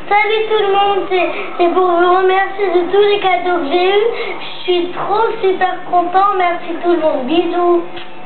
Salut tout le monde, c'est pour vous remercier de tous les cadeaux que j'ai eus. Je suis trop super content. Merci tout le monde. Bisous.